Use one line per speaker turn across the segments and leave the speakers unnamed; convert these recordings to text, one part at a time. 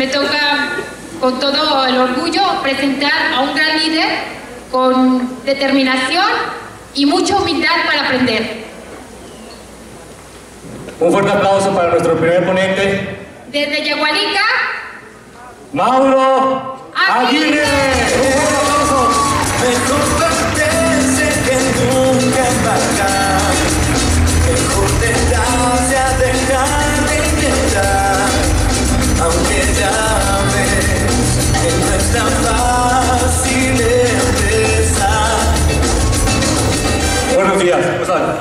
me toca con todo el orgullo presentar a un gran líder con determinación y mucha humildad para aprender.
Un fuerte aplauso para nuestro primer ponente.
Desde Yagualica,
Mauro Aguirre. Un fuerte aplauso.
Mejor perderse que nunca embarcar. Mejor tentarse a dejar de intentar. Aunque ya ves que no es tan fácil empezar.
Buenos días, ¿cómo están?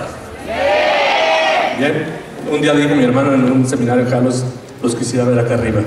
Bien. Un día dijo mi hermano en un seminario, Carlos, los quisiera ver acá arriba.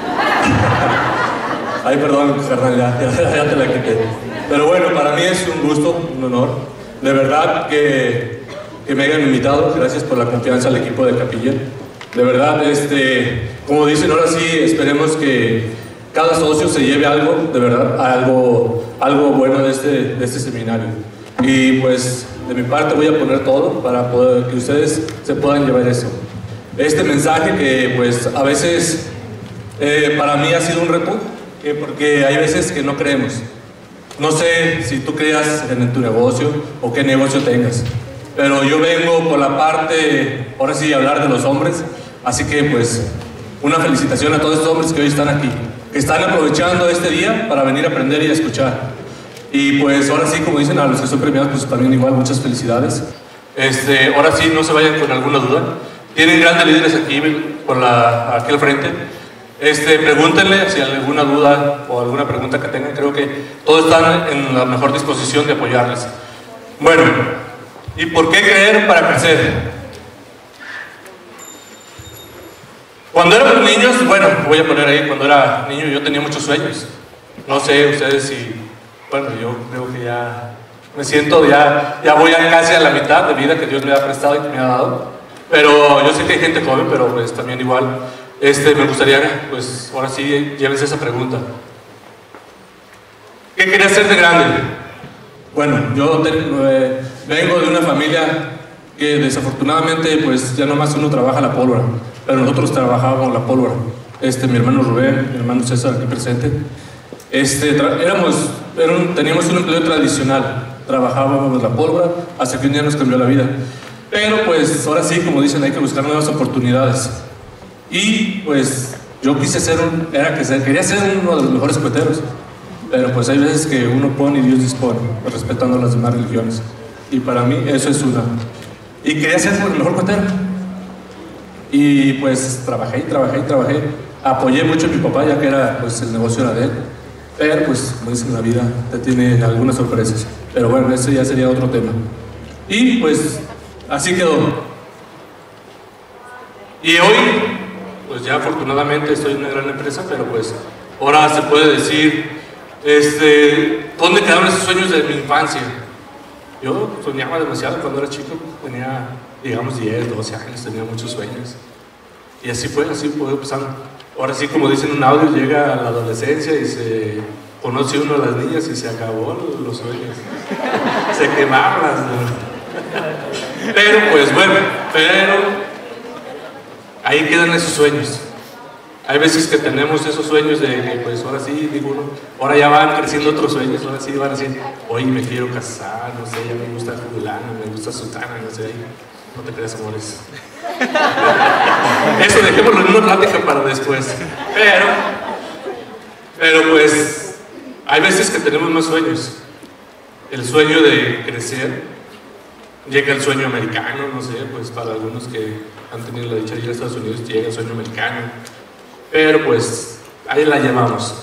Ay, perdón, carnal, ya te la quité. Pero bueno, para mí es un gusto, un honor. De verdad que me hayan invitado. Gracias por la confianza al equipo de Capilla. De verdad, como dicen, ahora sí, esperemos que cada socio se lleve algo, de verdad, algo bueno de este seminario. Y pues, de mi parte voy a poner todo para poder, que ustedes se puedan llevar eso. Este mensaje que pues a veces para mí ha sido un reto, porque hay veces que no creemos. No sé si tú creas en tu negocio o qué negocio tengas, pero yo vengo por la parte, ahora sí, hablar de los hombres. Así que pues una felicitación a todos estos hombres que hoy están aquí, que están aprovechando este día para venir a aprender y a escuchar. Y pues ahora sí, como dicen a los que son premiados, pues también igual muchas felicidades. Ahora sí, no se vayan con alguna duda. Tienen grandes líderes aquí, aquí al frente. Pregúntenle si hay alguna duda o alguna pregunta que tengan. Creo que todos están en la mejor disposición de apoyarles. Bueno, ¿y por qué creer para crecer? Cuando éramos niños, bueno, voy a poner ahí, cuando era niño yo tenía muchos sueños. No sé ustedes si... Bueno, yo creo que ya me siento, ya voy casi a la mitad de vida que Dios me ha prestado y que me ha dado. Pero yo sé que hay gente joven, pero pues también igual, me gustaría, pues ahora sí, llévense esa pregunta. ¿Qué quería ser de grande? Bueno, yo vengo de una familia que desafortunadamente, pues ya nomás uno trabaja la pólvora, pero nosotros trabajábamos la pólvora. Mi hermano Rubén, mi hermano César aquí presente. Teníamos un empleo tradicional, trabajábamos la pólvora hasta que un día nos cambió la vida. Pero pues ahora sí, como dicen, hay que buscar nuevas oportunidades. Y pues yo quería ser uno de los mejores coheteros. Pero pues hay veces que uno pone y Dios dispone, respetando las demás religiones. Y para mí eso es una. Y quería ser el mejor cohetero. Y pues trabajé. Apoyé mucho a mi papá, ya que pues el negocio era de él. Pero pues, como dicen, la vida te tiene algunas sorpresas. Pero bueno, eso ya sería otro tema. Y pues, así quedó. Y hoy, pues ya afortunadamente estoy en una gran empresa, pero pues ahora se puede decir, ¿dónde quedaron esos sueños de mi infancia? Yo soñaba demasiado cuando era chico, tenía, digamos, 10, 12 años, tenía muchos sueños. Y así fue pasando. Ahora sí, como dicen un audio, llega a la adolescencia y se conoce uno a las niñas y se acabó los sueños. Se quemaron las... Pero pues bueno, ahí quedan esos sueños. Hay veces que tenemos esos sueños de que pues ahora sí, digo uno, ahora ya van creciendo otros sueños, ahora sí van a decir, hoy me quiero casar, no sé, ya me gusta fulana, me gusta sutana, no sé, no te creas, amores. Eso dejémoslo en una plática para después. Pero pues hay veces que tenemos más sueños. El sueño de crecer, llega el sueño americano, no sé, pues para algunos que han tenido la dicha de ir a Estados Unidos llega el sueño americano. Pero pues ahí la llevamos.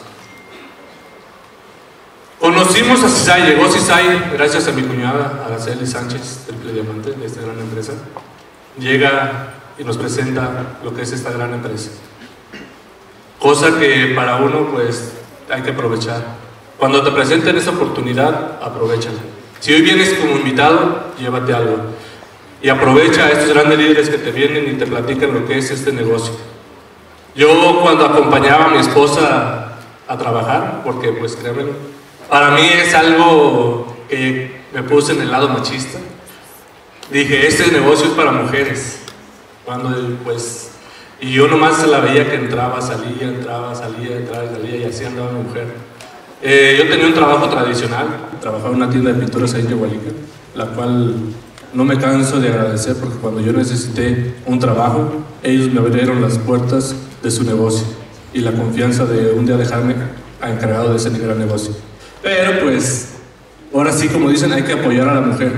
Conocimos a CISAI, llegó CISAI gracias a mi cuñada Araceli Sánchez, Triple Diamante, de esta gran empresa. Llega y nos presenta lo que es esta gran empresa. Cosa que para uno pues hay que aprovechar. Cuando te presenten esa oportunidad, aprovechala. Si hoy vienes como invitado, llévate algo. Y aprovecha a estos grandes líderes que te vienen y te platican lo que es este negocio. Yo cuando acompañaba a mi esposa a trabajar, porque pues créanme, para mí es algo que me puse en el lado machista. Dije, este negocio es para mujeres. Cuando pues Y yo nomás se la veía que entraba, salía, entraba, salía, entraba, salía, y así andaba mi mujer. Yo tenía un trabajo tradicional, trabajaba en una tienda de pinturas ahí en Yahualica, la cual no me canso de agradecer, porque cuando yo necesité un trabajo, ellos me abrieron las puertas de su negocio y la confianza de un día dejarme encargado de ese gran negocio. Pero pues, ahora sí, como dicen, hay que apoyar a la mujer.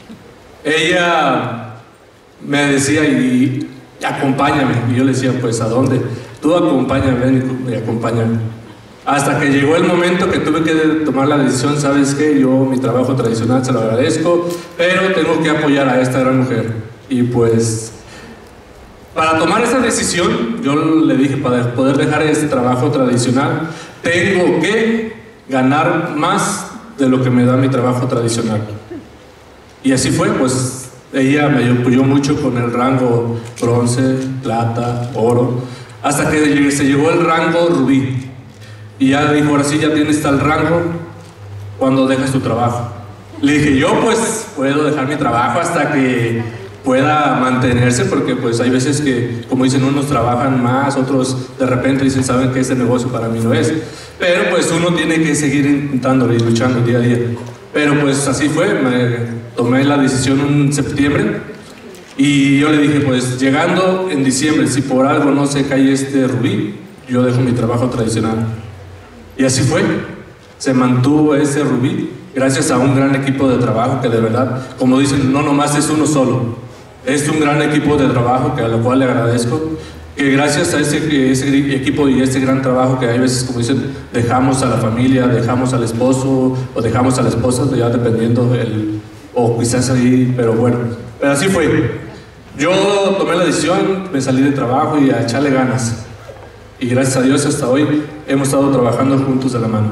Ella me decía, y acompáñame, y yo le decía, pues, ¿a dónde? Tú acompáñame, ven y acompáñame. Hasta que llegó el momento que tuve que tomar la decisión, ¿sabes qué? Yo mi trabajo tradicional se lo agradezco, pero tengo que apoyar a esta gran mujer. Y pues, para tomar esa decisión, yo le dije, para poder dejar este trabajo tradicional, tengo que ganar más de lo que me da mi trabajo tradicional. Y así fue, pues, ella me apoyó mucho con el rango bronce, plata, oro, hasta que se llegó el rango rubí. Y ya dijo, ahora sí, ya tienes tal rango, cuando dejas tu trabajo. Le dije, yo pues puedo dejar mi trabajo hasta que pueda mantenerse, porque pues hay veces que, como dicen, unos trabajan más, otros de repente dicen, saben que este negocio para mí no es. Pero pues uno tiene que seguir intentándolo y luchando día a día. Pero pues así fue, tomé la decisión en septiembre y yo le dije, pues llegando en diciembre, si por algo no se cae este rubí, yo dejo mi trabajo tradicional. Y así fue, se mantuvo ese rubí gracias a un gran equipo de trabajo que de verdad, como dicen, no nomás es uno solo, es un gran equipo de trabajo que a lo cual le agradezco, que gracias a ese equipo y ese gran trabajo que hay veces, como dicen, dejamos a la familia, dejamos al esposo o dejamos a la esposa, ya dependiendo o quizás ahí, pero bueno, pero así fue. Yo tomé la decisión, me salí de trabajo y a echarle ganas. Y gracias a Dios hasta hoy hemos estado trabajando juntos de la mano.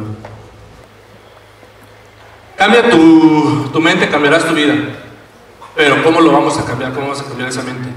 Cambia tu mente, cambiarás tu vida. Pero ¿cómo lo vamos a cambiar? ¿Cómo vamos a cambiar esa mente?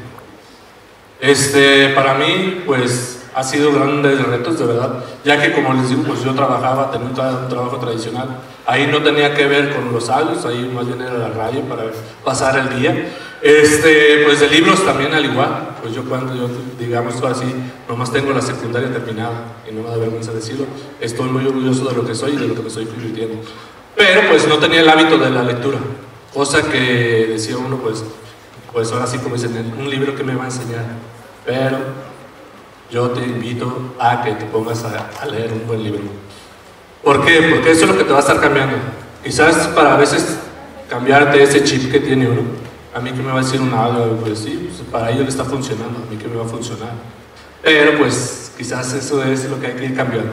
Para mí, pues, ha sido grandes retos, de verdad. Ya que, como les digo, pues yo trabajaba, tenía un trabajo tradicional. Ahí no tenía que ver con los audios, ahí más bien era la radio para pasar el día. Pues de libros también al igual. Pues yo digamos así, nomás tengo la secundaria terminada, y no me da vergüenza decirlo. Estoy muy orgulloso de lo que soy y de lo que me estoy convirtiendo. Pero pues no tenía el hábito de la lectura. Cosa que decía uno, pues ahora sí, como dicen, un libro que me va a enseñar. Pero yo te invito a que te pongas a leer un buen libro. ¿Por qué? Porque eso es lo que te va a estar cambiando. Quizás para a veces cambiarte ese chip que tiene uno. A mí que me va a decir un audio, pues sí, pues para ellos le está funcionando, a mí que me va a funcionar. Pero pues quizás eso es lo que hay que ir cambiando.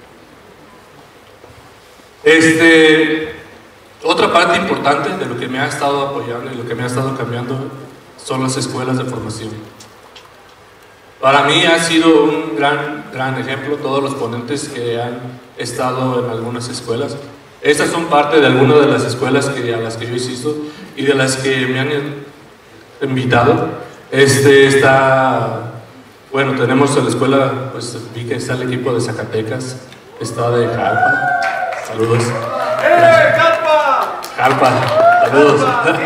Otra parte importante de lo que me ha estado apoyando y lo que me ha estado cambiando son las escuelas de formación. Para mí ha sido un gran ejemplo todos los ponentes que han estado en algunas escuelas. Estas son parte de algunas de las escuelas a las que yo asisto y de las que me han invitado. Bueno, tenemos en la escuela, pues vi que está el equipo de Zacatecas, está de Jalpa, saludos. Jalpa, saludos.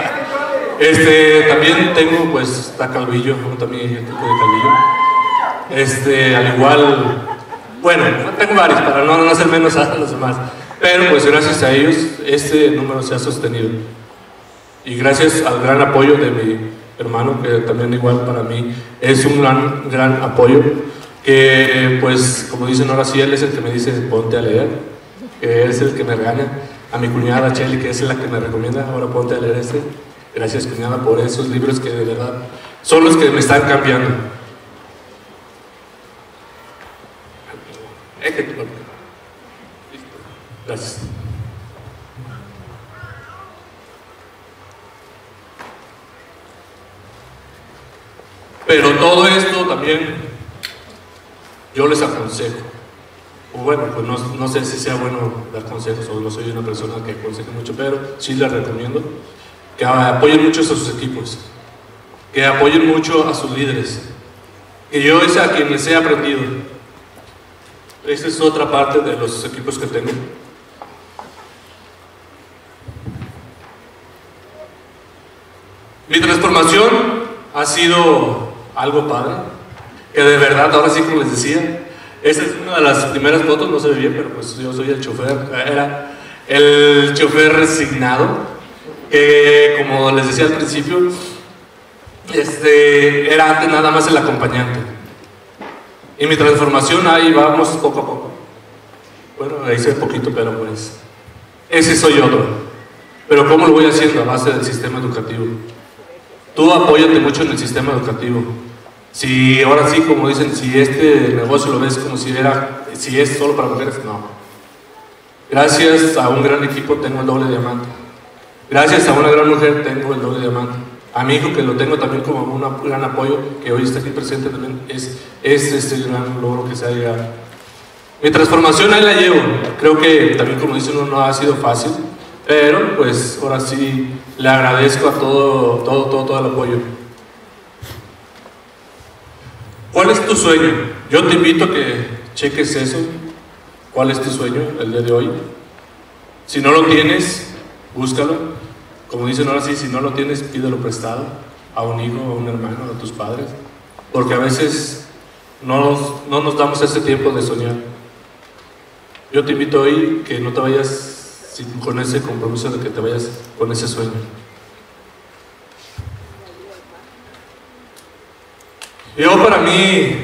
También tengo, pues, está Calvillo, también el equipo de Calvillo. Al igual, bueno, tengo varios para no hacer menos a los demás. Pero pues gracias a ellos este número se ha sostenido. Y gracias al gran apoyo de mi hermano, que también igual para mí es un gran apoyo, que pues como dicen ahora sí, él es el que me dice ponte a leer, que es el que me regaña. A mi cuñada Chely, que es la que me recomienda, ahora ponte a leer Gracias, cuñada, por esos libros que de verdad son los que me están cambiando. Gracias. Pero todo esto también yo les aconsejo. O bueno, pues no sé si sea bueno dar consejos, o no soy una persona que aconseje mucho, pero sí les recomiendo que apoyen mucho a sus equipos, que apoyen mucho a sus líderes, que yo es a quienes he aprendido. Esta es otra parte de los equipos que tengo. Mi transformación ha sido algo padre. que de verdad, ahora sí como les decía, esa es una de las primeras fotos, no se ve bien, pero pues yo soy el chofer, era el chofer resignado, que como les decía al principio, era antes nada más el acompañante. Y mi transformación ahí vamos poco a poco. Bueno, ahí se ve poquito, pero pues ese soy yo. Pero ¿cómo lo voy haciendo? A base del sistema educativo. Tú apóyate mucho en el sistema educativo. Si ahora sí, como dicen, si este negocio lo ves como si es solo para mujeres, no. Gracias a un gran equipo tengo el doble diamante. Gracias a una gran mujer tengo el doble diamante. A mi hijo, que lo tengo también como un gran apoyo, que hoy está aquí presente también, es este gran logro que se ha llegado. Mi transformación ahí la llevo. Creo que también, como dice uno, no ha sido fácil, pero pues ahora sí le agradezco a todo el apoyo. ¿Cuál es tu sueño? Yo te invito a que cheques eso. ¿Cuál es tu sueño el día de hoy? Si no lo tienes, búscalo. Como dicen ahora sí, si no lo tienes, pídelo prestado a un hijo, a un hermano, a tus padres. Porque a veces no nos damos ese tiempo de soñar. Yo te invito hoy que no te vayas con ese compromiso de que te vayas con ese sueño. Yo para mí,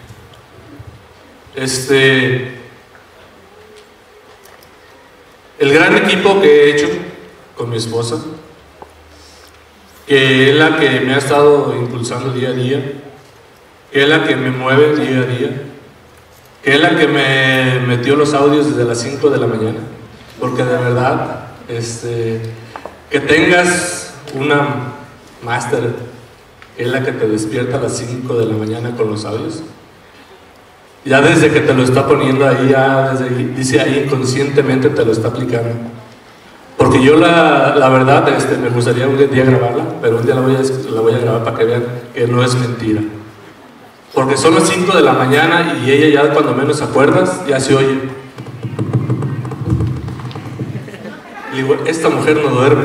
el gran equipo que he hecho con mi esposa, que es la que me ha estado impulsando día a día, que es la que me mueve día a día, que es la que me metió los audios desde las 5 de la mañana, porque de verdad, que tengas una máster, que es la que te despierta a las 5 de la mañana con los audios, ya desde que te lo está poniendo ahí, dice ahí inconscientemente te lo está aplicando. Porque yo la verdad, me gustaría un día grabarla, pero un día la voy a grabar para que vean que no es mentira. Porque son las 5 de la mañana y ella ya cuando menos acuerdas, ya se oye. Y digo, esta mujer no duerme.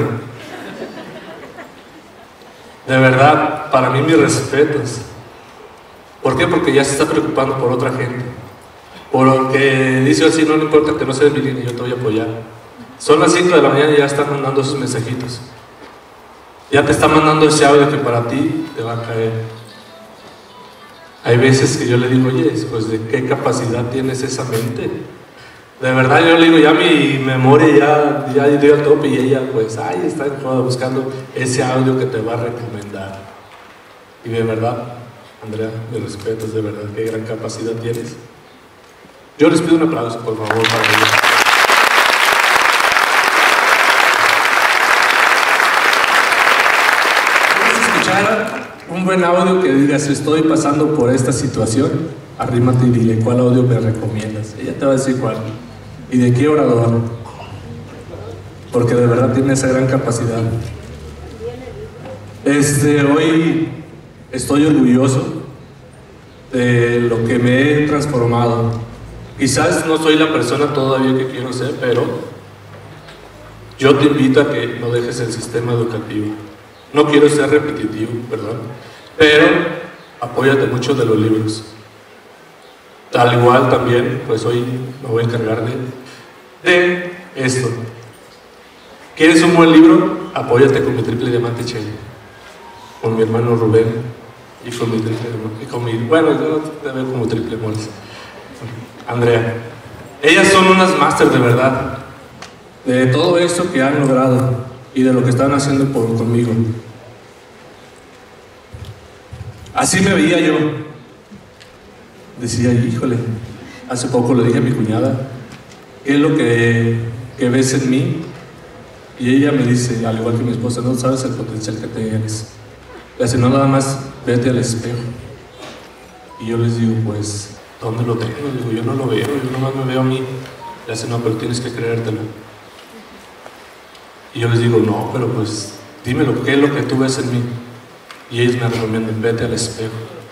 De verdad, para mí mis respetos. ¿Por qué? Porque ya se está preocupando por otra gente. Porque dice así, no le importa que no seas mi línea, yo te voy a apoyar. Son las 5 de la mañana y ya están mandando sus mensajitos. Ya te está mandando ese audio que para ti te va a caer. Hay veces que yo le digo, oye, pues ¿de qué capacidad tienes esa mente? De verdad yo le digo, ya mi memoria ya dio al tope y ella pues, está en joda buscando ese audio que te va a recomendar. Y de verdad, Andrea, mis respetos, de verdad, qué gran capacidad tienes. Yo les pido un aplauso, por favor, para ella. Un buen audio que digas, estoy pasando por esta situación, arrímate y dile cuál audio me recomiendas. Ella te va a decir cuál y de qué orador, porque de verdad tiene esa gran capacidad. Hoy estoy orgulloso de lo que me he transformado. Quizás no soy la persona todavía que quiero ser, pero yo te invito a que no dejes el sistema educativo. No quiero ser repetitivo, perdón, pero apóyate mucho de los libros. Al igual también, pues hoy me voy a encargar de esto. ¿Quieres un buen libro? Apóyate con mi triple diamante Chele, con mi hermano Rubén y con mi triple diamante, bueno, yo te veo como triple moles, Andrea. Ellas son unas máster de verdad, de todo esto que han logrado y de lo que están haciendo conmigo. Así me veía yo. Decía, híjole, hace poco le dije a mi cuñada, ¿qué es lo que ves en mí? Y ella me dice, al igual que mi esposa, no sabes el potencial que tienes. Le dice, no, nada más vete al espejo. Y yo les digo, pues, ¿dónde lo tengo? Le digo, yo no lo veo, yo nomás me veo a mí. Le dice, no, pero tienes que creértelo. Y yo les digo, no, pero pues, dímelo, ¿qué es lo que tú ves en mí? Y ellos me recomiendan, vete al espejo.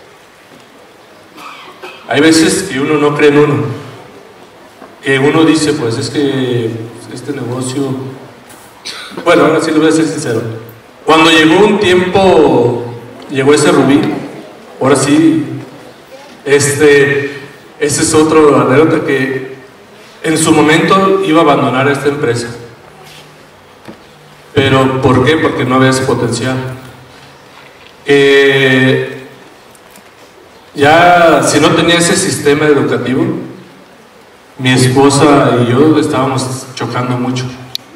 Hay veces que uno no cree en uno, que uno dice, pues es que este negocio, bueno, ahora sí lo voy a ser sincero, cuando llegó un tiempo, llegó ese rubí, ahora sí, Ese es otro anécdota que en su momento iba a abandonar esta empresa. Pero ¿por qué? Porque no había ese potencial. Ya si no tenía ese sistema educativo, mi esposa y yo estábamos chocando mucho.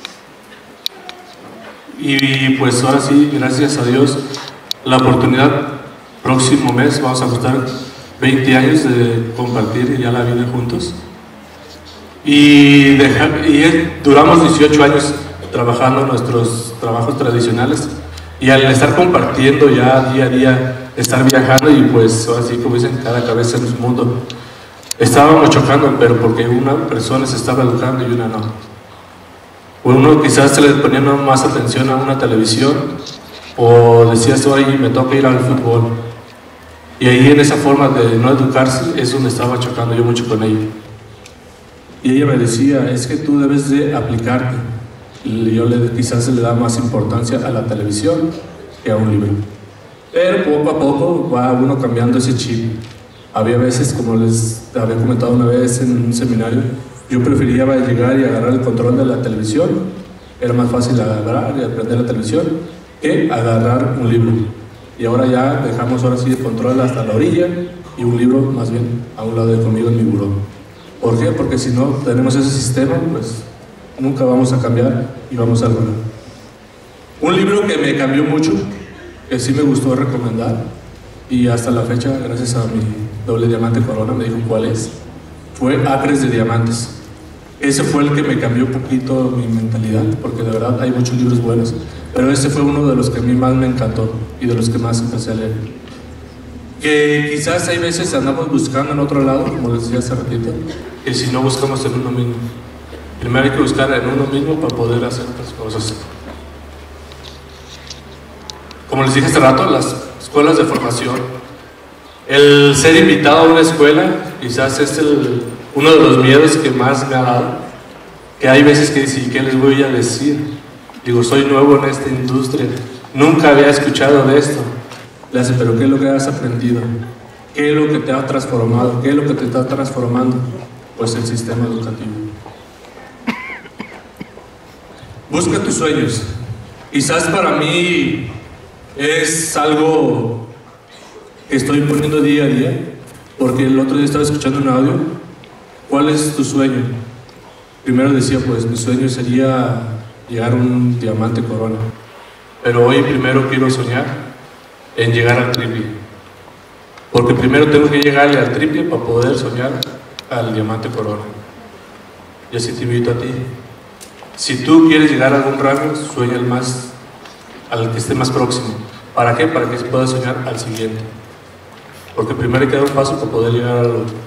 Y pues ahora sí, gracias a Dios, la oportunidad, próximo mes vamos a juntar 20 años de compartir ya la vida juntos. Y duramos 18 años trabajando nuestros trabajos tradicionales, y al estar compartiendo ya día a día, estar viajando, y pues ahora sí, como dicen, cada cabeza en su mundo, estábamos chocando, pero porque una persona se estaba educando y una no. Uno quizás se le ponía más atención a una televisión, o decías, oye, me toca ir al fútbol, y ahí en esa forma de no educarse es donde estaba chocando yo mucho con ella. Y ella me decía, es que tú debes de aplicarte. Y yo quizás se le da más importancia a la televisión que a un libro. Pero poco a poco va uno cambiando ese chip. Había veces, como les había comentado una vez en un seminario, yo prefería llegar y agarrar el control de la televisión. Era más fácil agarrar y aprender la televisión que agarrar un libro. Y ahora ya dejamos ahora sí el control hasta la orilla, y un libro más bien a un lado de conmigo en mi buró. ¿Por qué? Porque si no tenemos ese sistema, pues nunca vamos a cambiar y vamos a lograr. Un libro que me cambió mucho, que sí me gustó recomendar, y hasta la fecha, gracias a mi doble diamante corona, me dijo cuál es, fue Acres de Diamantes. Ese fue el que me cambió un poquito mi mentalidad, porque de verdad hay muchos libros buenos, pero ese fue uno de los que a mí más me encantó y de los que más empecé a leer. Que quizás hay veces andamos buscando en otro lado, como les decía hace ratito, que si no buscamos en uno mismo. Primero hay que buscar en uno mismo para poder hacer otras cosas. Como les dije hace rato, las escuelas de formación, el ser invitado a una escuela quizás es uno de los miedos que más me ha dado, que hay veces que dicen, ¿qué les voy a decir? Digo, soy nuevo en esta industria, nunca había escuchado de esto. Le hace, pero ¿qué es lo que has aprendido? ¿Qué es lo que te ha transformado? ¿Qué es lo que te está transformando? Pues el sistema educativo. Busca tus sueños. Quizás para mí es algo que estoy poniendo día a día, porque el otro día estaba escuchando un audio. ¿Cuál es tu sueño? Primero decía, pues mi sueño sería llegar a un diamante corona, pero hoy primero quiero soñar en llegar al triple, porque primero tengo que llegarle al triple para poder soñar al diamante corona. Y así te invito a ti, si tú quieres llegar a algún rango, sueña al que esté más próximo. ¿Para qué? Para que puedas soñar al siguiente, porque primero hay que dar un paso para poder llegar al otro.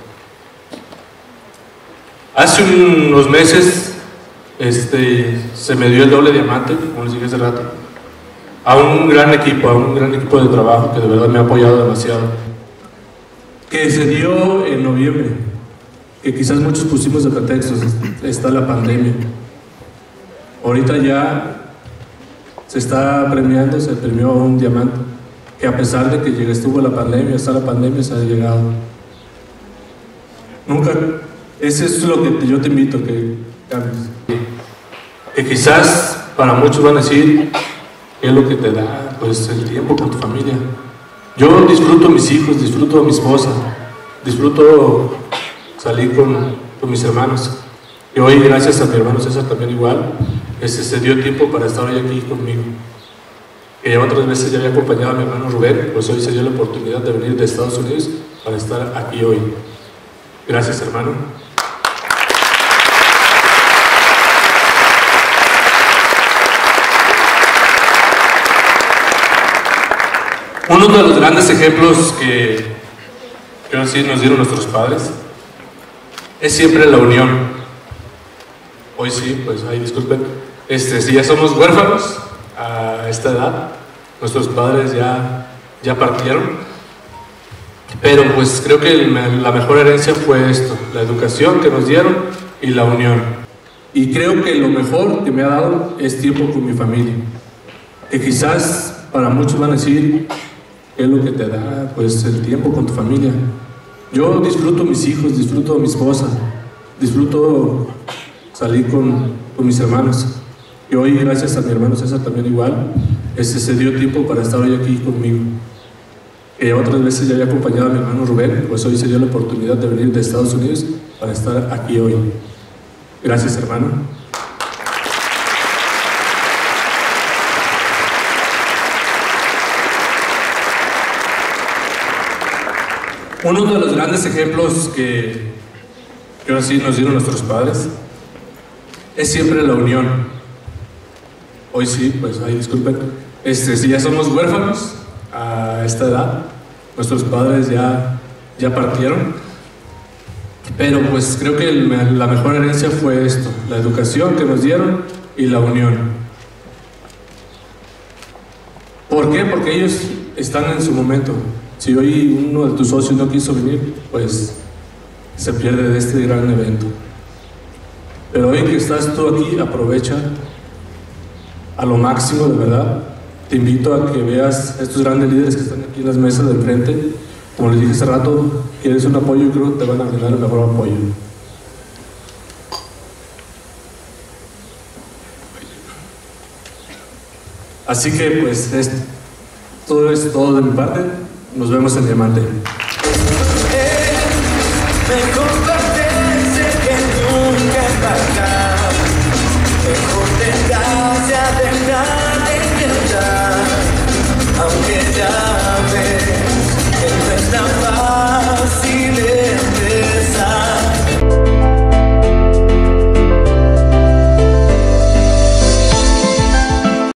Hace unos meses se me dio el doble diamante, como les dije hace rato, a un gran equipo de trabajo que de verdad me ha apoyado demasiado, que se dio en noviembre, que quizás muchos pusimos de pretextos, está la pandemia. Ahorita ya se está premiando, se premió a un diamante, que a pesar de que estuvo la pandemia, está la pandemia, se ha llegado. Nunca, eso es lo que yo te invito, que cambies. Que quizás para muchos van a decir, ¿qué es lo que te da? Pues el tiempo con tu familia. Yo disfruto a mis hijos, disfruto a mi esposa, disfruto salir con mis hermanos. Y hoy, gracias a mi hermano César también igual, se dio tiempo para estar hoy aquí conmigo. Que ya otras veces ya había acompañado a mi hermano Rubén, pues hoy se dio la oportunidad de venir de Estados Unidos para estar aquí hoy. Gracias, hermano. Uno de los grandes ejemplos que así nos dieron nuestros padres es siempre la unión. Hoy sí, pues ahí disculpen, si ya somos huérfanos a esta edad, nuestros padres ya partieron, pero pues creo que la mejor herencia fue esto, la educación que nos dieron y la unión. Y creo que lo mejor que me ha dado es tiempo con mi familia, que quizás para muchos van a decir, ¿qué es lo que te da? Pues el tiempo con tu familia. Yo disfruto mis hijos, disfruto mi esposa, disfruto salir con mis hermanos. Y hoy, gracias a mi hermano César también igual, se dio tiempo para estar hoy aquí conmigo. Otras veces ya había acompañado a mi hermano Rubén, pues hoy se dio la oportunidad de venir de Estados Unidos para estar aquí hoy. Gracias, hermano. Uno de los grandes ejemplos que ahora sí nos dieron nuestros padres es siempre la unión. Hoy sí, pues ahí disculpen, si ya somos huérfanos a esta edad, nuestros padres ya partieron, pero pues creo que la mejor herencia fue esto, la educación que nos dieron y la unión. ¿Por qué? Porque ellos están en su momento. Si hoy uno de tus socios no quiso venir, pues se pierde de este gran evento. Pero hoy que estás tú aquí, aprovecha a lo máximo, de verdad. Te invito a que veas a estos grandes líderes que están aquí en las mesas de enfrente. Como les dije hace rato, quieres un apoyo, creo que te van a brindar el mejor apoyo. Así que pues todo es todo de mi parte. Nos vemos en Diamante.